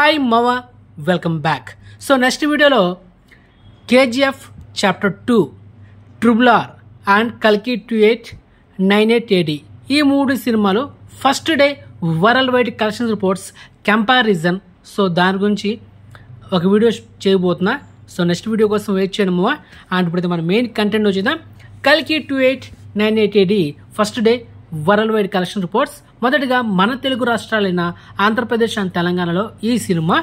Hi మవ welcome back. So next వీడియోలో KGF chapter 2 triple R and కల్కి 2898 AD ఈ మూడు సినిమాలు first day worldwide collection reports comparison. So దాని గురించి ఒక వీడియో చేయబోతున్నా. సో నెక్స్ట్ వీడియో కోసం వెయిట్ చేయడం మవ. అండ్ ఇప్పుడైతే మన మెయిన్ కంటెంట్ వచ్చేద్దాం. కల్కి 2898 AD first day worldwide collection reports. మొదటిగా మన తెలుగు రాష్ట్రాలైన ఆంధ్రప్రదేశ్ అండ్ తెలంగాణలో ఈ సినిమా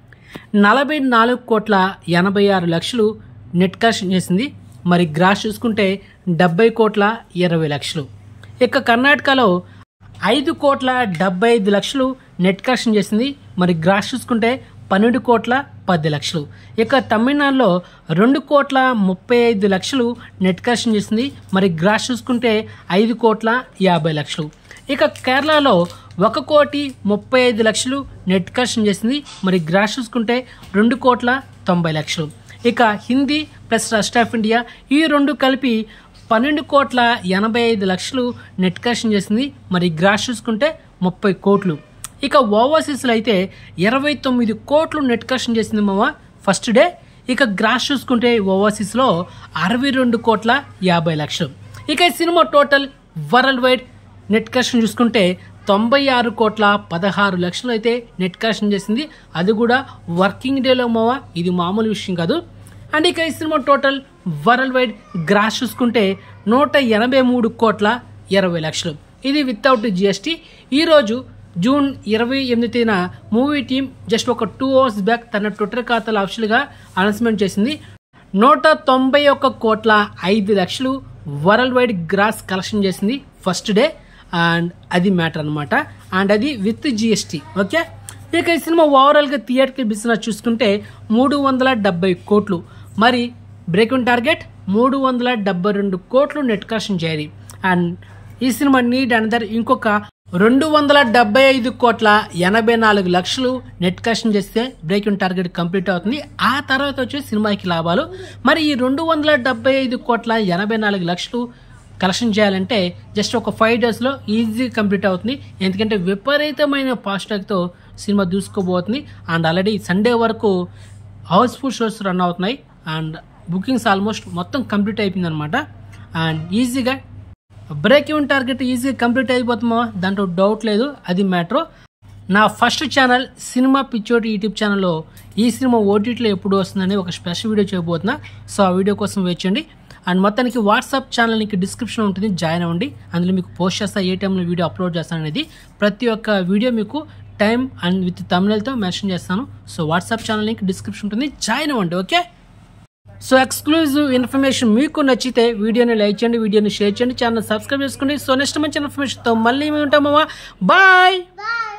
44,86,00,000 నెట్ కలెక్షన్ చేసింది. మరి గ్రాస్ చూసుకుంటే 70,20,00,000. ఇక కర్ణాటకలో 5,75,00,000 నెట్ కలెక్షన్ చేసింది. మరి గ్రాస్ చూసుకుంటే 12,10,00,000. ఇక తమిళనాడులో 2,35,00,000 నెట్ కలెక్షన్ చేసింది. మరి గ్రాస్ చూసుకుంటే 5,50,00,000. ఇక కేరళలో 1,35,00,000 నెట్ కలెక్షన్ చేసింది. మరి గ్రాస్ చూసుకుంటే 2,90,00,000. ఇక Hindi plus rest of India ఈ రెండు కలిపి 12,85,00,000 నెట్ కలెక్షన్ చేసింది. మరి గ్రాస్ చూసుకుంటే 30 కోట్లు. ఇక ఓవర్సీస్లో అయితే 29 కోట్లు నెట్ కలెక్షన్ చేసింది మామ ఫస్ట్ డే. ఇక గ్రాస్ చూసుకుంటే ఓవర్సీస్లో 62,50,00,000. ఇక ఈ సినిమా total worldwide net collection చూసుకుంటే 96,16,00,000 అయితే నెట్ కలెక్షన్ చేసింది. అది కూడా వర్కింగ్ డేలో మావ, ఇది మామూలు విషయం కాదు. అండ్ ఇక ఈ సినిమా టోటల్ వరల్డ్ వైడ్ గ్రాస్ చూసుకుంటే 183,20,00,000. ఇది వితౌట్ జిఎస్టీ. ఈరోజు జూన్ 28న మూవీ టీమ్ జస్ట్ ఒక 2 hours బ్యాక్ తన ట్విట్టర్ ఖాతాలో అఫీషియల్గా అనౌన్స్మెంట్ చేసింది. 191,05,00,000 వరల్డ్ వైడ్ గ్రాస్ కలెక్షన్ చేసింది ఫస్ట్ డే. అండ్ అది మ్యాటర్ అనమాట. అండ్ అది విత్ జిఎస్టీ. ఓకే. ఇక ఈ సినిమా ఓవరాల్గా థియేటర్ బిజినెస్ చూసుకుంటే 370 కోట్లు. మరి బ్రేకింగ్ టార్గెట్ 372 కోట్లు నెట్ కలెక్షన్ చేయాలి. అండ్ ఈ సినిమా నీడ్ అనదర్ ఇంకొక 275,84,00,000 నెట్ కలెక్షన్ చేస్తే బ్రేకింగ్ టార్గెట్ కంప్లీట్ అవుతుంది. ఆ తర్వాత వచ్చే సినిమాకి లాభాలు. మరి ఈ 275,84,00,000 కలెక్షన్ చేయాలంటే జస్ట్ ఒక 5 daysలో ఈజీగా కంప్లీట్ అవుతుంది. ఎందుకంటే విపరీతమైన ఫాస్టాగ్తో సినిమా దూసుకోబోతుంది. అండ్ ఆల్రెడీ సండే వరకు హౌస్ఫుల్ షోస్ రన్ అవుతున్నాయి. అండ్ బుకింగ్స్ ఆల్మోస్ట్ మొత్తం కంప్లీట్ అయిపోయింది అనమాట. అండ్ ఈజీగా బ్రేక్ ఈవెన్ టార్గెట్ ఈజీగా కంప్లీట్ అయిపోతుందా, దాంట్లో డౌట్ లేదు. అది మ్యాటర్. నా ఫస్ట్ ఛానల్ సినిమా పిచ్చోటి యూట్యూబ్ ఛానల్లో ఈ సినిమా ఓటీటీలో ఎప్పుడు వస్తుందని ఒక స్పెషల్ వీడియో చేయబోతున్నా. సో ఆ వీడియో కోసం వెయిట్ చేయండి. అండ్ మొత్తానికి వాట్సాప్ ఛానల్ నీకు డిస్క్రిప్షన్ ఉంటుంది, జాయిన్ అవ్వండి. అందులో మీకు పోస్ట్ చేస్తా ఏ టైంలో వీడియో అప్లోడ్ చేస్తాను అనేది. ప్రతి ఒక్క వీడియో మీకు టైం అండ్ విత్ తమిళతో మెన్షన్ చేస్తాను. So WhatsApp channel link description ఉంటుంది, జాయిన్ అవ్వండి. ఓకే. సో ఎక్స్క్లూజివ్ ఇన్ఫర్మేషన్ మీకు నచ్చితే వీడియోని లైక్ చేయండి, వీడియోని షేర్ చేయండి, ఛానల్ సబ్స్క్రైబ్ చేసుకోండి. సో నెక్స్ట్ మంచి ఇన్ఫర్మేషన్తో మళ్ళీ మేము ఉంటామమ్మా. బాయ్.